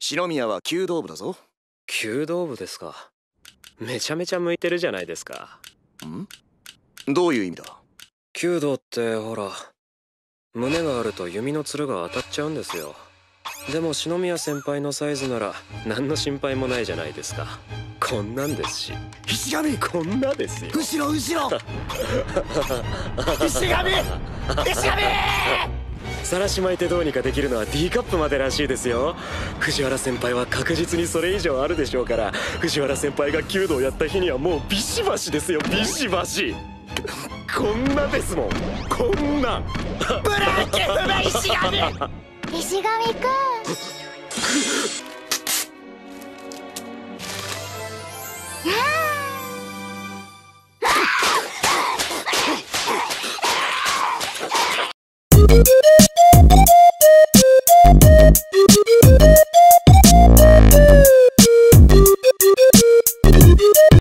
篠宮は弓道部だぞ。 弓道部ですか。めちゃめちゃ向いてるじゃないですか。 どういう意味だ？ 弓道ってほら、胸があると弓のつるが当たっちゃうんですよ。でも篠宮先輩のサイズなら何の心配もないじゃないですか。こんなんですし。 石神、 こんなですよ。 後ろ石神、石神。 さらし巻いてどうにかできるのは D カップまでらしいですよ。藤原先輩は確実にそれ以上あるでしょうから、藤原先輩が弓道やった日にはもうビシバシですよ、ビシバシ。こんなですもん、こんな。 ブラック不明石神。 石神くん。